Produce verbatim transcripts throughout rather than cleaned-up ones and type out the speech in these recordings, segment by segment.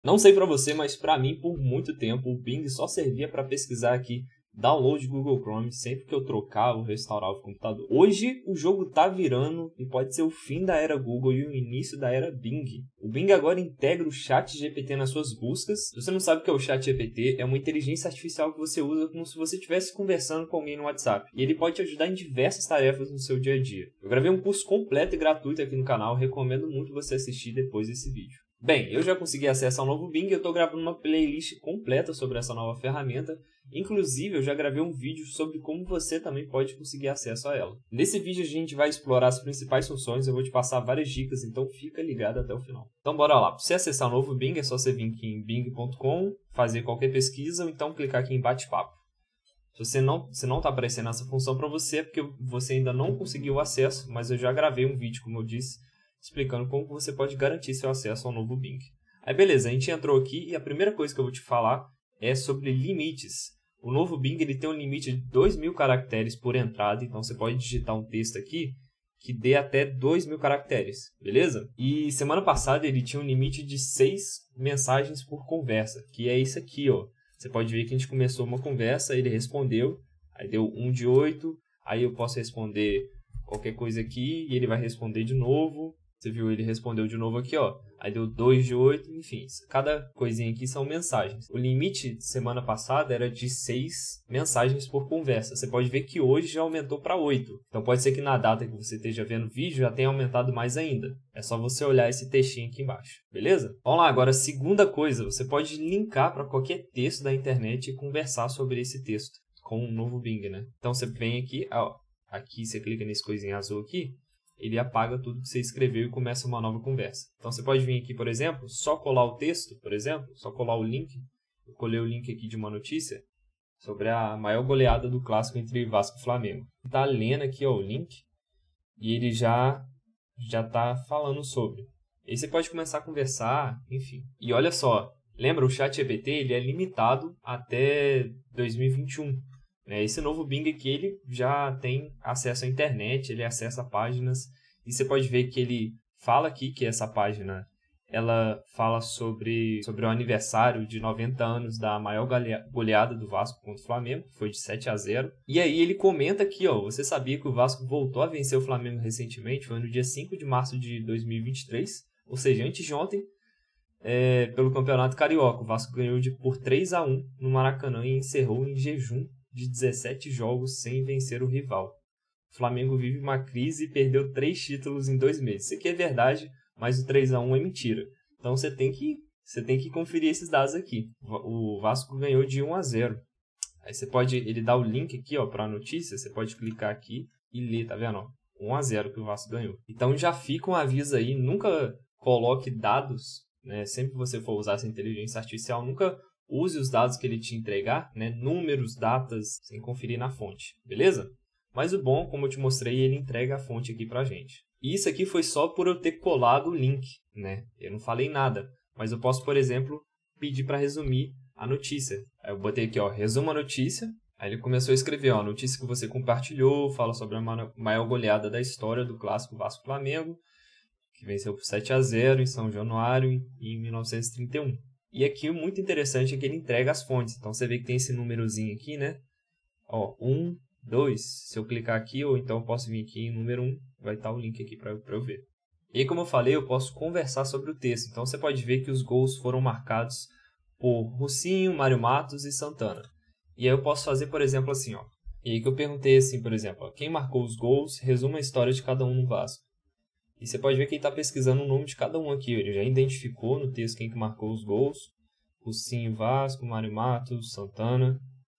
Não sei pra você, mas pra mim, por muito tempo, o Bing só servia pra pesquisar aqui download Google Chrome sempre que eu trocava ou restaurava o computador. Hoje, o jogo tá virando e pode ser o fim da era Google e o início da era Bing. O Bing agora integra o Chat G P T nas suas buscas. Se você não sabe o que é o Chat G P T, é uma inteligência artificial que você usa como se você estivesse conversando com alguém no WhatsApp. E ele pode te ajudar em diversas tarefas no seu dia a dia. Eu gravei um curso completo e gratuito aqui no canal, recomendo muito você assistir depois desse vídeo. Bem, eu já consegui acesso ao novo Bing e eu estou gravando uma playlist completa sobre essa nova ferramenta. Inclusive, eu já gravei um vídeo sobre como você também pode conseguir acesso a ela. Nesse vídeo a gente vai explorar as principais funções, eu vou te passar várias dicas, então fica ligado até o final. Então bora lá, para você acessar o novo Bing é só você vir aqui em bing ponto com, fazer qualquer pesquisa ou então clicar aqui em bate-papo. Se você não está não tá aparecendo essa função para você é porque você ainda não conseguiu acesso, mas eu já gravei um vídeo, como eu disse, explicando como você pode garantir seu acesso ao novo Bing. Aí beleza, a gente entrou aqui e a primeira coisa que eu vou te falar é sobre limites. O novo Bing ele tem um limite de dois mil caracteres por entrada, então você pode digitar um texto aqui que dê até dois mil caracteres, beleza? E semana passada ele tinha um limite de seis mensagens por conversa, que é isso aqui, ó. Você pode ver que a gente começou uma conversa, ele respondeu, aí deu um de oito, aí eu posso responder qualquer coisa aqui e ele vai responder de novo. Você viu, ele respondeu de novo aqui, ó. Aí deu dois de oito, enfim. Cada coisinha aqui são mensagens. O limite de semana passada era de seis mensagens por conversa. Você pode ver que hoje já aumentou para oito. Então pode ser que na data que você esteja vendo o vídeo já tenha aumentado mais ainda. É só você olhar esse textinho aqui embaixo, beleza? Vamos lá, agora segunda coisa. Você pode linkar para qualquer texto da internet e conversar sobre esse texto com o novo Bing, né? Então você vem aqui, ó. Aqui você clica nesse coisinho azul aqui. Ele apaga tudo que você escreveu e começa uma nova conversa. Então você pode vir aqui, por exemplo, só colar o texto, por exemplo, só colar o link. Eu colei o link aqui de uma notícia sobre a maior goleada do clássico entre Vasco e Flamengo. Está lendo aqui ó, o link e ele já já está falando sobre. Aí você pode começar a conversar, enfim. E olha só, lembra, o Chat G P T ele é limitado até dois mil e vinte e um. Esse novo Bing aqui, ele já tem acesso à internet, ele acessa páginas, e você pode ver que ele fala aqui que essa página, ela fala sobre, sobre o aniversário de noventa anos da maior goleada do Vasco contra o Flamengo, que foi de sete a zero. E aí ele comenta aqui, ó, você sabia que o Vasco voltou a vencer o Flamengo recentemente, foi no dia cinco de março de dois mil e vinte e três, ou seja, antes de ontem, é, pelo Campeonato Carioca. O Vasco ganhou de, por três a um no Maracanã e encerrou em jejum de dezessete jogos sem vencer o rival. O Flamengo vive uma crise e perdeu três títulos em dois meses. Isso aqui é verdade, mas o três a um é mentira. Então você tem que, você tem que conferir esses dados aqui. O Vasco ganhou de um a zero. Aí você pode, ele dá o link aqui para a notícia, você pode clicar aqui e ler, tá vendo? um a zero que o Vasco ganhou. Então já fica um aviso aí, nunca coloque dados, né? Sempre que você for usar essa inteligência artificial, nunca use os dados que ele te entregar, né? Números, datas, sem conferir na fonte, beleza? Mas o bom, como eu te mostrei, ele entrega a fonte aqui pra gente. E isso aqui foi só por eu ter colado o link, né? Eu não falei nada, mas eu posso, por exemplo, pedir para resumir a notícia. Aí eu botei aqui, ó, resuma a notícia. Aí ele começou a escrever, ó, a notícia que você compartilhou, fala sobre a maior goleada da história do clássico Vasco-Flamengo, que venceu por sete a zero em São Januário em mil novecentos e trinta e um. E aqui o muito interessante é que ele entrega as fontes. Então você vê que tem esse númerozinho aqui, né? Ó, um, dois. Se eu clicar aqui, ou então eu posso vir aqui em número um, vai estar o link aqui para eu ver. E aí, como eu falei, eu posso conversar sobre o texto. Então você pode ver que os gols foram marcados por Russinho, Mário Matos e Santana. E aí eu posso fazer, por exemplo, assim, ó. E aí que eu perguntei assim, por exemplo, ó, quem marcou os gols, resuma a história de cada um no Vasco. E você pode ver que ele está pesquisando o nome de cada um aqui. Ele já identificou no texto quem que marcou os gols. Russinho, Vasco, Mário Matos, Santana.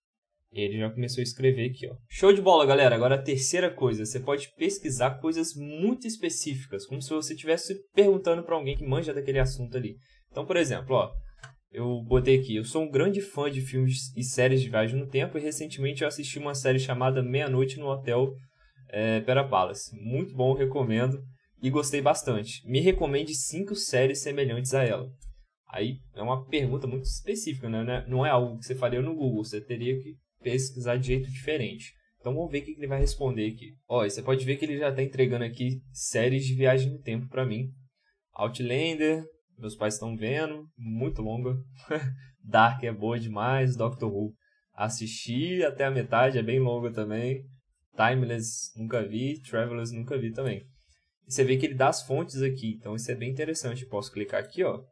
E ele já começou a escrever aqui, ó. Show de bola, galera. Agora a terceira coisa. Você pode pesquisar coisas muito específicas. Como se você estivesse perguntando para alguém que manja daquele assunto ali. Então, por exemplo, ó. Eu botei aqui. Eu sou um grande fã de filmes e séries de viagem no tempo. E recentemente eu assisti uma série chamada Meia-Noite no Hotel é, Pera Palace. Muito bom, recomendo. E gostei bastante. Me recomende cinco séries semelhantes a ela. Aí é uma pergunta muito específica, né? Não é algo que você faria no Google. Você teria que pesquisar de jeito diferente. Então vamos ver o que ele vai responder aqui. Ó, você pode ver que ele já está entregando aqui séries de viagem no tempo para mim. Outlander, Meus pais estão vendo, muito longa. Dark é boa demais, Doctor Who assisti até a metade, é bem longa também. Timeless nunca vi, Travelers nunca vi também. E você vê que ele dá as fontes aqui, então isso é bem interessante. Posso clicar aqui, ó,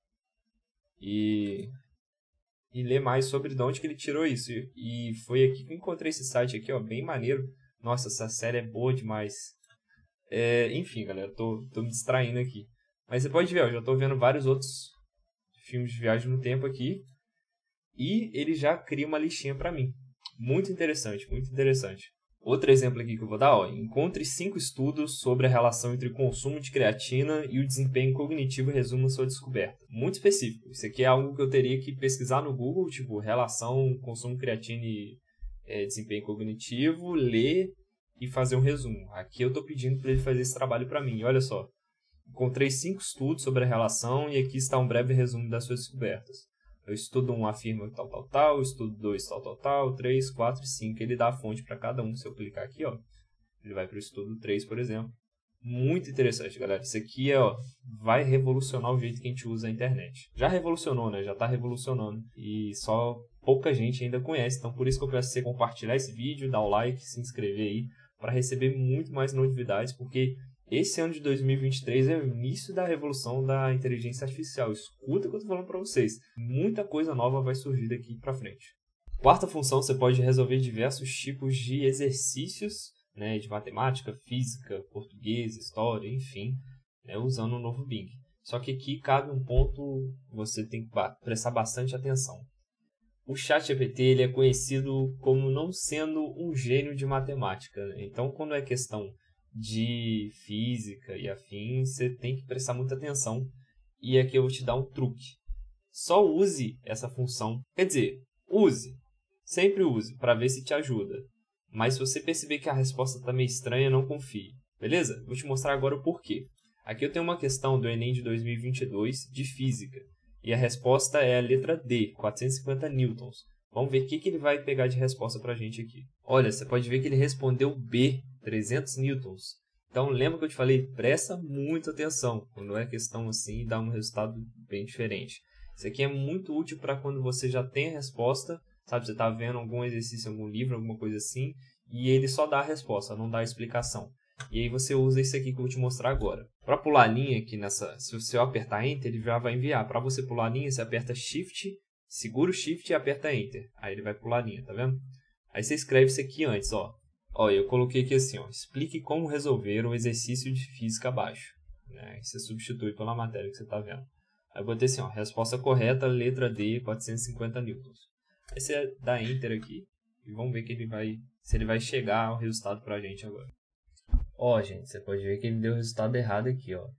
e, e ler mais sobre de onde que ele tirou isso. E, e foi aqui que eu encontrei esse site aqui, ó, bem maneiro. Nossa, essa série é boa demais. É, enfim, galera, tô, tô me distraindo aqui. Mas você pode ver, ó, já tô vendo vários outros filmes de viagem no tempo aqui. E ele já cria uma listinha para mim. Muito interessante, muito interessante. Outro exemplo aqui que eu vou dar, ó, encontre cinco estudos sobre a relação entre o consumo de creatina e o desempenho cognitivo e resuma sua descoberta. Muito específico. Isso aqui é algo que eu teria que pesquisar no Google, tipo, relação consumo de creatina e é, desempenho cognitivo, ler e fazer um resumo. Aqui eu estou pedindo para ele fazer esse trabalho para mim. Olha só, encontrei cinco estudos sobre a relação e aqui está um breve resumo das suas descobertas. O estudo um afirma tal, tal, tal, o estudo dois tal, tal, tal, três, quatro e cinco. Ele dá a fonte para cada um. Se eu clicar aqui, ó, ele vai para o estudo três, por exemplo. Muito interessante, galera. Isso aqui é, ó, vai revolucionar o jeito que a gente usa a internet. Já revolucionou, né? Já está revolucionando. E só pouca gente ainda conhece. Então, por isso que eu peço você compartilhar esse vídeo, dar o like, se inscrever aí, para receber muito mais novidades, porque esse ano de dois mil e vinte e três é o início da revolução da inteligência artificial. Escuta o que eu estou falando para vocês. Muita coisa nova vai surgir daqui para frente. Quarta função, você pode resolver diversos tipos de exercícios, né, de matemática, física, português, história, enfim, né, usando o novo Bing. Só que aqui cabe um ponto que você tem que prestar bastante atenção. O ChatGPT ele é conhecido como não sendo um gênio de matemática, né? Então, quando é questão de física e afins, você tem que prestar muita atenção. E aqui eu vou te dar um truque. Só use essa função. Quer dizer, use. Sempre use, para ver se te ajuda. Mas se você perceber que a resposta está meio estranha, não confie. Beleza? Vou te mostrar agora o porquê. Aqui eu tenho uma questão do Enem de dois mil e vinte e dois de física. E a resposta é a letra D, quatrocentos e cinquenta newtons. Vamos ver o que, que ele vai pegar de resposta para a gente aqui. Olha, você pode ver que ele respondeu B, trezentos newtons. Então, lembra que eu te falei? Presta muita atenção. Quando é questão assim, dá um resultado bem diferente. Isso aqui é muito útil para quando você já tem a resposta. Sabe, você está vendo algum exercício, algum livro, alguma coisa assim. E ele só dá a resposta, não dá a explicação. E aí você usa isso aqui que eu vou te mostrar agora. Para pular a linha aqui nessa... Se você apertar Enter, ele já vai enviar. Para você pular a linha, você aperta Shift, segura o Shift e aperta Enter. Aí ele vai pular a linha, tá vendo? Aí você escreve isso aqui antes, ó. Ó, eu coloquei aqui assim, ó. Explique como resolver o exercício de física abaixo. Né? Aí você substitui pela matéria que você está vendo. Aí eu botei assim, ó. Resposta correta, letra D, quatrocentos e cinquenta newtons. Aí você dá Enter aqui e vamos ver que ele vai, se ele vai chegar ao resultado pra gente agora. Ó, gente, você pode ver que ele deu o resultado errado aqui, ó.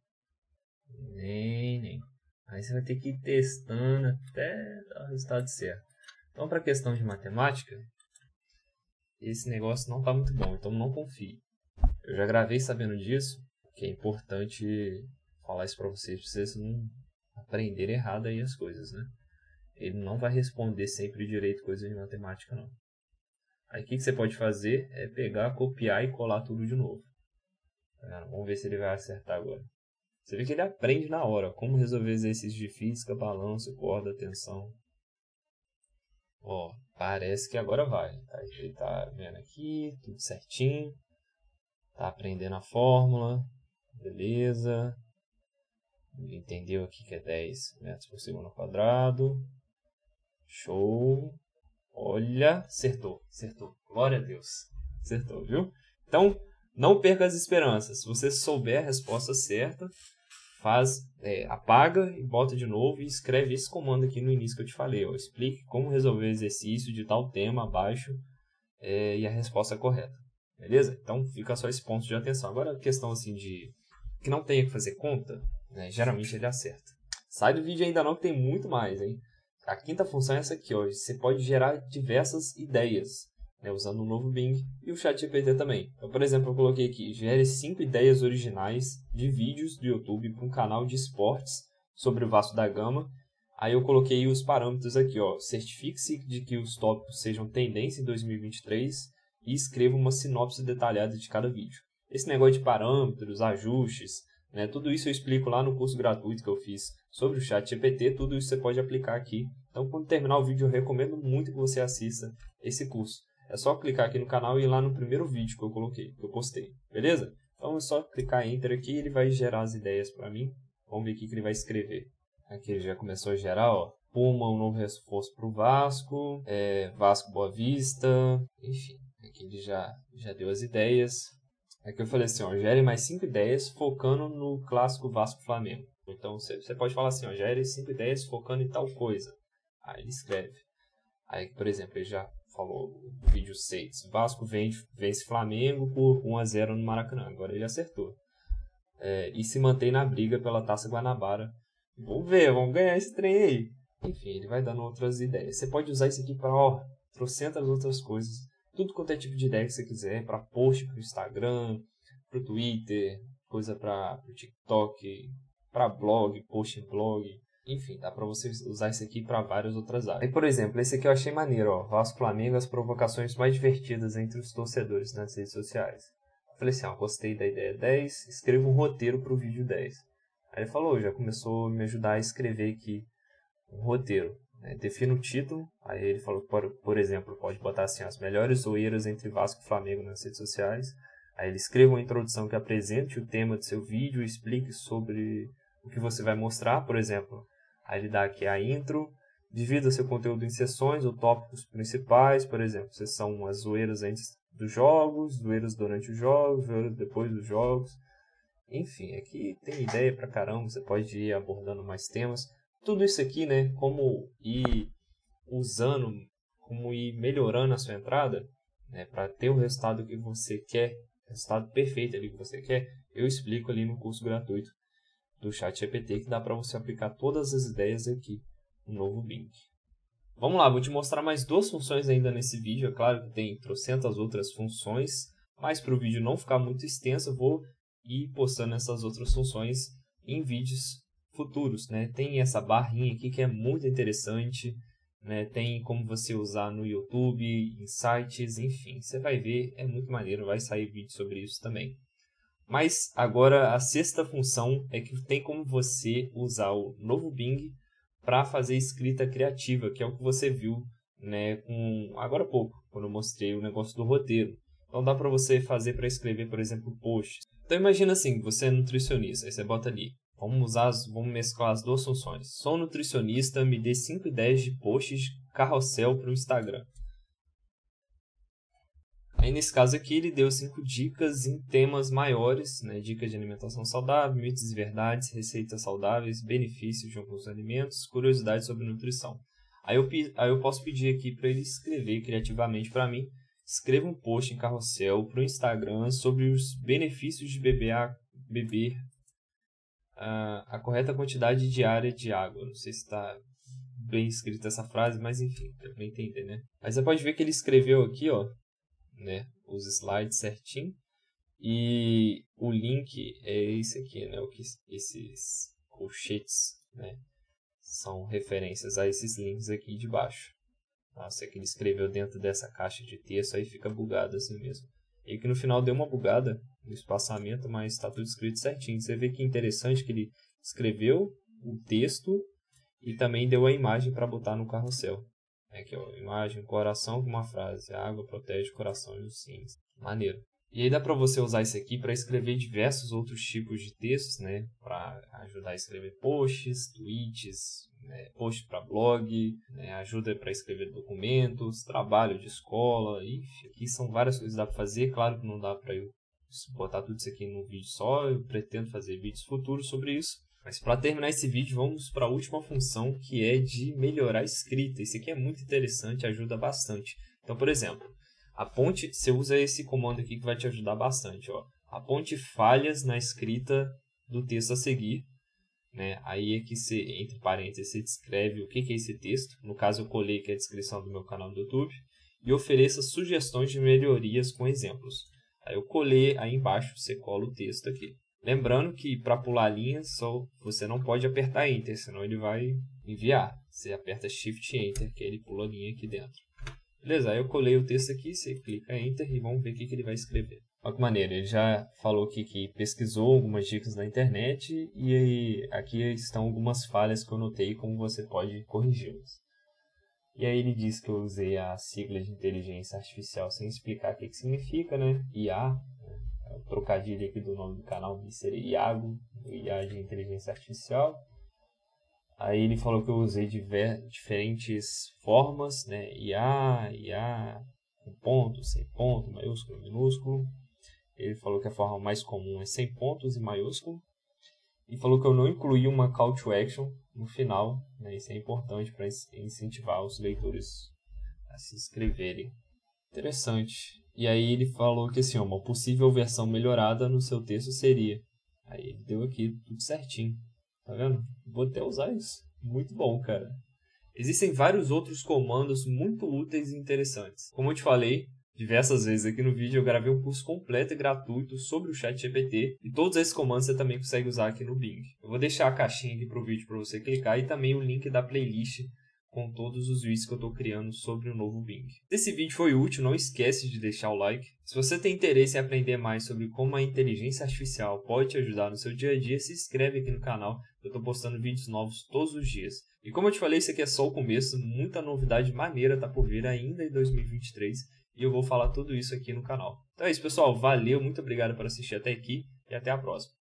Nem, nem. Aí você vai ter que ir testando até dar o resultado certo. Então, para a questão de matemática, esse negócio não está muito bom, então não confie. Eu já gravei sabendo disso, que é importante falar isso para vocês, para vocês não aprenderem errado aí as coisas, né? Ele não vai responder sempre direito coisas de matemática, não. Aí o que, que você pode fazer é pegar, copiar e colar tudo de novo. Tá? Vamos ver se ele vai acertar agora. Você vê que ele aprende na hora, ó, como resolver exercícios de física, balanço, corda, tensão. Ó, parece que agora vai. Tá? Ele tá vendo aqui, tudo certinho. Tá aprendendo a fórmula. Beleza. Ele entendeu aqui que é dez metros por segundo ao quadrado. Show. Olha, acertou, acertou. Glória a Deus. Acertou, viu? Então, não perca as esperanças. Se você souber a resposta certa, faz, é, apaga e bota de novo e escreve esse comando aqui no início que eu te falei. Ó. Explique como resolver o exercício de tal tema abaixo é, e a resposta correta. Beleza? Então, fica só esse ponto de atenção. Agora, a questão assim de que não tenha que fazer conta, né, geralmente ele acerta. Sai do vídeo ainda não, que tem muito mais, hein? A quinta função é essa aqui, ó. Você pode gerar diversas ideias, né, usando o novo Bing e o ChatGPT também. Então, por exemplo, eu coloquei aqui, gere cinco ideias originais de vídeos do YouTube para um canal de esportes sobre o Vasco da Gama. Aí eu coloquei os parâmetros aqui, ó. Certifique-se de que os tópicos sejam tendência em dois mil e vinte e três e escreva uma sinopse detalhada de cada vídeo. Esse negócio de parâmetros, ajustes, né, tudo isso eu explico lá no curso gratuito que eu fiz sobre o ChatGPT, tudo isso você pode aplicar aqui. Então, quando terminar o vídeo, eu recomendo muito que você assista esse curso. É só clicar aqui no canal e ir lá no primeiro vídeo que eu coloquei, que eu postei, beleza? Então é só clicar Enter aqui e ele vai gerar as ideias para mim. Vamos ver o que ele vai escrever. Aqui ele já começou a gerar, ó. Puma, um novo reforço para o Vasco, é, Vasco Boa Vista, enfim. Aqui ele já, já deu as ideias. Aqui eu falei assim, ó, gere mais cinco ideias focando no clássico Vasco-Flamengo. Então você, você pode falar assim, ó, gere cinco ideias focando em tal coisa. Aí ele escreve. Aí, por exemplo, ele já falou no vídeo seis. Vasco vence, vence Flamengo por um a zero no Maracanã. Agora ele acertou. É, e se mantém na briga pela Taça Guanabara. Vamos ver, vamos ganhar esse trem aí. Enfim, ele vai dando outras ideias. Você pode usar isso aqui para, ó, trocentas outras coisas. Tudo quanto é tipo de ideia que você quiser. Para post para o Instagram, para o Twitter, coisa para o TikTok, para blog, post em blog. Enfim, dá para você usar isso aqui para várias outras áreas. Aí, por exemplo, esse aqui eu achei maneiro, ó. Vasco Flamengo, as provocações mais divertidas entre os torcedores nas redes sociais. Eu falei assim, ó, gostei da ideia dez, escreva um roteiro para o vídeo dez. Aí ele falou, já começou a me ajudar a escrever aqui um roteiro. Né? Defina o título, aí ele falou que, por, por exemplo, pode botar assim, as melhores zoeiras entre Vasco e Flamengo nas redes sociais. Aí ele escreva uma introdução que apresente o tema do seu vídeo e explique sobre o que você vai mostrar, por exemplo. Aí ele dá aqui a intro, divida seu conteúdo em sessões ou tópicos principais, por exemplo, sessão as zoeiras antes dos jogos, zoeiras durante os jogos, zoeiras depois dos jogos. Enfim, aqui tem ideia pra caramba, você pode ir abordando mais temas. Tudo isso aqui, né, como ir usando, como ir melhorando a sua entrada, né, para ter o resultado que você quer, o resultado perfeito ali que você quer, eu explico ali no curso gratuito do ChatGPT, que dá para você aplicar todas as ideias aqui no novo Bing. Vamos lá, vou te mostrar mais duas funções ainda nesse vídeo. É claro que tem trocentas outras funções, mas para o vídeo não ficar muito extenso, eu vou ir postando essas outras funções em vídeos futuros, né? Tem essa barrinha aqui que é muito interessante, né? Tem como você usar no YouTube, em sites, enfim. Você vai ver, é muito maneiro, vai sair vídeo sobre isso também. Mas agora a sexta função é que tem como você usar o novo Bing para fazer escrita criativa, que é o que você viu, né, com, agora há pouco, quando eu mostrei o negócio do roteiro. Então dá para você fazer para escrever, por exemplo, posts. Então imagina assim, você é nutricionista, aí você bota ali, vamos usar, as, vamos mesclar as duas funções. Sou nutricionista, me dê cinco ideias de posts carrossel para o Instagram. Aí nesse caso aqui ele deu cinco dicas em temas maiores, né? Dicas de alimentação saudável, mitos e verdades, receitas saudáveis, benefícios de alguns alimentos, curiosidades sobre nutrição. Aí eu, aí eu posso pedir aqui para ele escrever criativamente para mim, escreva um post em carrossel para o Instagram sobre os benefícios de beber, a, beber a, a correta quantidade diária de água. Não sei se está bem escrita essa frase, mas enfim, dá para entender, né? Mas você pode ver que ele escreveu aqui, ó, né, os slides certinho, e o link é esse aqui, né, o que esses colchetes, né, são referências a esses links aqui de baixo. Nossa, é que ele escreveu dentro dessa caixa de texto, aí fica bugado assim mesmo. E que no final deu uma bugada no espaçamento, mas está tudo escrito certinho. Você vê que interessante que ele escreveu o texto e também deu a imagem para botar no carrossel. Aqui, ó, imagem, coração com uma frase. A água protege o coração e os rins. Maneiro. E aí dá para você usar isso aqui para escrever diversos outros tipos de textos, né? Para ajudar a escrever posts, tweets, né? Post para blog, né? Ajuda para escrever documentos, trabalho de escola, enfim. Aqui são várias coisas que dá para fazer. Claro que não dá para eu botar tudo isso aqui num vídeo só. Eu pretendo fazer vídeos futuros sobre isso. Mas para terminar esse vídeo, vamos para a última função, que é de melhorar a escrita. Isso aqui é muito interessante, ajuda bastante. Então, por exemplo, aponte, você usa esse comando aqui que vai te ajudar bastante. Ó. Aponte falhas na escrita do texto a seguir. Né? Aí é que você, entre parênteses, você descreve o que é esse texto. No caso, eu colei aqui a descrição do meu canal do YouTube. E ofereça sugestões de melhorias com exemplos. Aí eu colei aí embaixo, você cola o texto aqui. Lembrando que para pular linhas, só você não pode apertar Enter, senão ele vai enviar. Você aperta Shift e Enter, que ele pula a linha aqui dentro. Beleza, aí eu colei o texto aqui, você clica Enter e vamos ver o que, que ele vai escrever. Olha que maneiro, ele já falou aqui que pesquisou algumas dicas na internet e aí, aqui estão algumas falhas que eu notei e como você pode corrigi-las. E aí ele diz que eu usei a sigla de inteligência artificial sem explicar o que, que significa, né? I A, né? O trocadilho aqui do nome do canal seria Iago, I A de inteligência artificial. Aí ele falou que eu usei diver, diferentes formas, né? I A, I A, com ponto, sem ponto, maiúsculo, minúsculo. Ele falou que a forma mais comum é sem pontos e maiúsculo. E falou que eu não incluí uma call to action no final, né? Isso é importante para incentivar os leitores a se inscreverem. Interessante. E aí ele falou que assim, uma possível versão melhorada no seu texto seria. Aí ele deu aqui tudo certinho. Tá vendo? Vou até usar isso. Muito bom, cara. Existem vários outros comandos muito úteis e interessantes. Como eu te falei diversas vezes aqui no vídeo, eu gravei um curso completo e gratuito sobre o ChatGPT e todos esses comandos você também consegue usar aqui no Bing. Eu vou deixar a caixinha aqui para o vídeo para você clicar e também o link da playlist com todos os vídeos que eu estou criando sobre o novo Bing. Se esse vídeo foi útil, não esquece de deixar o like. Se você tem interesse em aprender mais sobre como a inteligência artificial pode te ajudar no seu dia a dia, se inscreve aqui no canal. Eu estou postando vídeos novos todos os dias. E como eu te falei, isso aqui é só o começo, muita novidade maneira está por vir ainda em dois mil e vinte e três. E eu vou falar tudo isso aqui no canal. Então é isso, pessoal. Valeu, muito obrigado por assistir até aqui e até a próxima.